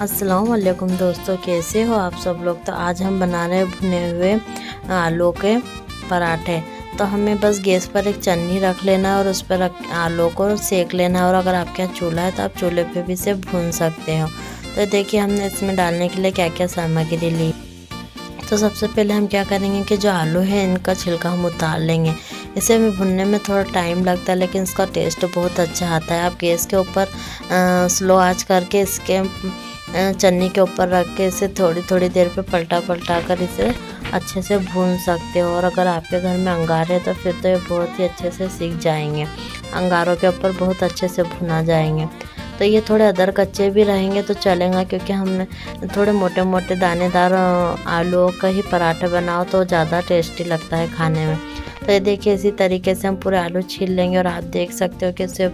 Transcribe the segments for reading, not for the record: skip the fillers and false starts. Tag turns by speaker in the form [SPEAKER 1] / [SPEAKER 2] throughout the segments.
[SPEAKER 1] अस्सलाम वालेकुम दोस्तों, कैसे हो आप सब लोग। तो आज हम बना रहे हैं भुने हुए आलू के पराठे। तो हमें बस गैस पर एक चन्नी रख लेना है और उस पर आलू को सेक लेना है। और अगर आपके यहाँ चूल्हा है तो आप चूल्हे पे भी इसे भून सकते हो। तो देखिए हमने इसमें डालने के लिए क्या क्या सामग्री ली। तो सबसे पहले हम क्या करेंगे कि जो आलू है इनका छिलका हम उतार लेंगे। इसे भी भुनने में थोड़ा टाइम लगता है लेकिन इसका टेस्ट बहुत अच्छा आता है। आप गैस के ऊपर स्लो आंच करके इसके चन्नी के ऊपर रख के इसे थोड़ी थोड़ी देर पे पलटा कर इसे अच्छे से भून सकते हो। और अगर आपके घर में अंगार है तो फिर तो ये बहुत ही अच्छे से सीख जाएंगे, अंगारों के ऊपर बहुत अच्छे से भुना जाएंगे। तो ये थोड़े अदर कच्चे भी रहेंगे तो चलेगा, क्योंकि हमने थोड़े मोटे मोटे दानेदार आलूओं का ही पराठा बनाओ तो ज़्यादा टेस्टी लगता है खाने में। तो ये देखिए इसी तरीके से हम पूरे आलू छील लेंगे। और आप देख सकते हो कि इसे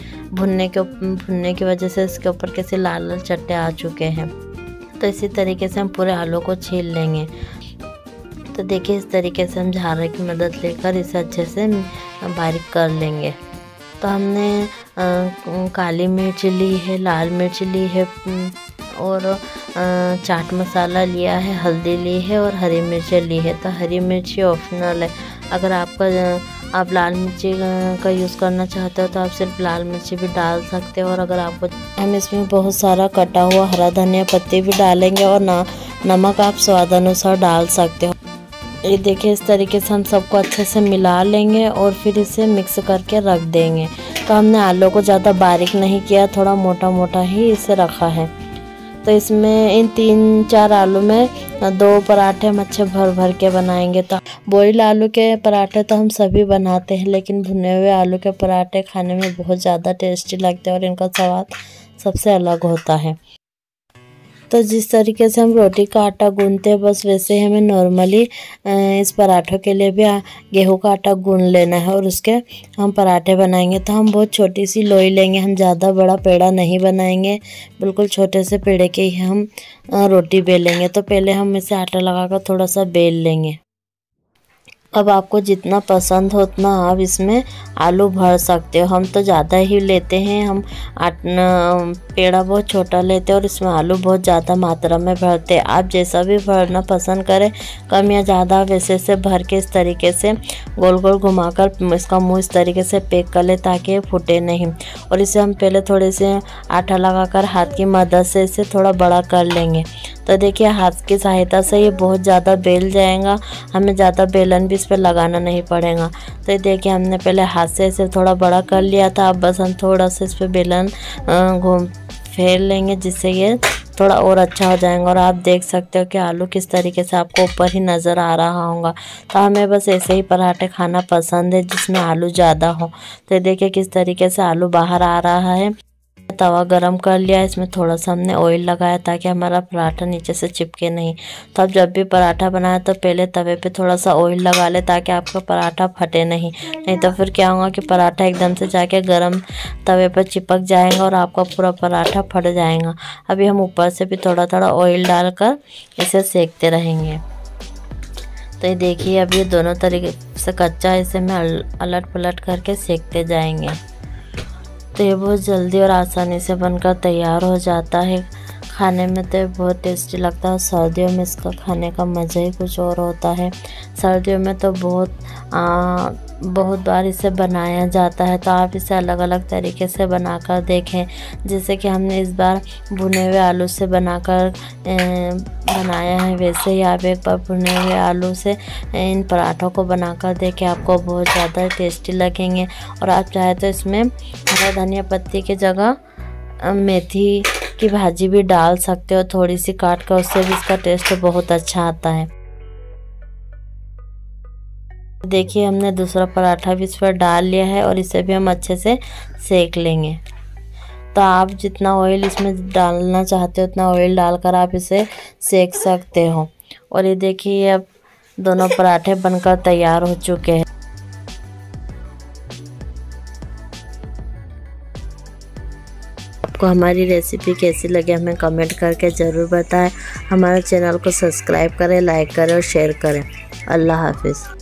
[SPEAKER 1] भुनने की वजह से इसके ऊपर कैसे लाल लाल चट्टे आ चुके हैं। तो इसी तरीके से हम पूरे आलू को छील लेंगे। तो देखिए इस तरीके से हम झारे की मदद लेकर इसे अच्छे से बारीक कर लेंगे। तो हमने काली मिर्च ली है, लाल मिर्च ली है और चाट मसाला लिया है, हल्दी ली है और हरी मिर्ची ली है। तो हरी मिर्ची ऑप्शनल है, अगर आप लाल मिर्ची का यूज़ करना चाहते हो तो आप सिर्फ लाल मिर्ची भी डाल सकते हो। और अगर आपको हम इसमें बहुत सारा कटा हुआ हरा धनिया पत्ती भी डालेंगे और नमक आप स्वाद अनुसार डाल सकते हो। ये देखिए इस तरीके से हम सबको अच्छे से मिला लेंगे और फिर इसे मिक्स करके रख देंगे। तो हमने आलू को ज़्यादा बारीक नहीं किया, थोड़ा मोटा मोटा ही इसे रखा है। तो इसमें इन 3-4 आलू में 2 पराठे हम अच्छे भर भर के बनाएंगे। तो बॉइल्ड आलू के पराठे तो हम सभी बनाते हैं, लेकिन भुने हुए आलू के पराठे खाने में बहुत ज़्यादा टेस्टी लगते हैं और इनका स्वाद सबसे अलग होता है। तो जिस तरीके से हम रोटी का आटा गूंथते हैं बस वैसे ही हमें नॉर्मली इस पराठों के लिए भी गेहूं का आटा गूंथ लेना है और उसके हम पराठे बनाएंगे। तो हम बहुत छोटी सी लोई लेंगे, हम ज़्यादा बड़ा पेड़ा नहीं बनाएंगे, बिल्कुल छोटे से पेड़े के ही हम रोटी बेलेंगे। तो पहले हम इसे आटा लगाकर थोड़ा सा बेल लेंगे। अब आपको जितना पसंद हो उतना आप इसमें आलू भर सकते हो। हम तो ज़्यादा ही लेते हैं, हम पेड़ा बहुत छोटा लेते हैं और इसमें आलू बहुत ज़्यादा मात्रा में भरते हैं। आप जैसा भी भरना पसंद करें, कम या ज़्यादा, वैसे से भर के इस तरीके से गोल गोल घुमाकर इसका मुंह इस तरीके से पैक कर ले ताकि ये फूटे नहीं। और इसे हम पहले थोड़े से आटा लगाकर हाथ की मदद से इसे थोड़ा बड़ा कर लेंगे। तो देखिए हाथ की सहायता से ये बहुत ज़्यादा बेल जाएगा, हमें ज़्यादा बेलन भी इस पर लगाना नहीं पड़ेगा। तो ये देखिए हमने पहले हाथ से इसे थोड़ा बड़ा कर लिया था, अब बस हम थोड़ा सा इस पर बेलन फेर लेंगे जिससे ये थोड़ा और अच्छा हो जाएगा। और आप देख सकते हो कि आलू किस तरीके से आपको ऊपर ही नज़र आ रहा होगा। तो हमें बस ऐसे ही पराठे खाना पसंद है जिसमें आलू ज़्यादा हो। तो ये देखिए किस तरीके से आलू बाहर आ रहा है। तवा गरम कर लिया, इसमें थोड़ा सा हमने ऑयल लगाया ताकि हमारा पराठा नीचे से चिपके नहीं। तो आप जब भी पराठा बनाए तो पहले तवे पे थोड़ा सा ऑयल लगा ले ताकि आपका पराठा फटे नहीं तो फिर क्या होगा कि पराठा एकदम से जाके गरम तवे पर चिपक जाएगा और आपका पूरा पराठा फट जाएगा। अभी हम ऊपर से भी थोड़ा थोड़ा ऑयल डालकर इसे सेकते रहेंगे। तो ये देखिए अब ये दोनों तरीके से कच्चा, इसे मैं अलट पलट करके सेकते जाएंगे। तो ये बहुत जल्दी और आसानी से बनकर तैयार हो जाता है। खाने में तो बहुत टेस्टी लगता है। सर्दियों में इसका खाने का मज़ा ही कुछ और होता है। सर्दियों में तो बहुत बार इसे बनाया जाता है। तो आप इसे अलग अलग तरीके से बनाकर देखें, जैसे कि हमने इस बार भुने हुए आलू से बनाकर बनाया है, वैसे ही आप एक बार भुने हुए आलू से इन पराठों को बनाकर देखें, आपको बहुत ज़्यादा टेस्टी लगेंगे। और आप चाहे तो इसमें हरा धनिया पत्ती की जगह मेथी की भाजी भी डाल सकते हो थोड़ी सी काट कर, उससे भी इसका टेस्ट बहुत अच्छा आता है। देखिए हमने दूसरा पराठा भी इस पर डाल लिया है और इसे भी हम अच्छे से सेक लेंगे। तो आप जितना ऑयल इसमें डालना चाहते हो उतना ऑयल डालकर आप इसे सेक सकते हो। और ये देखिए अब दोनों पराठे बनकर तैयार हो चुके हैं। आपको हमारी रेसिपी कैसी लगी हमें कमेंट करके ज़रूर बताएं। हमारे चैनल को सब्सक्राइब करें, लाइक करें और शेयर करें। अल्लाह हाफिज़।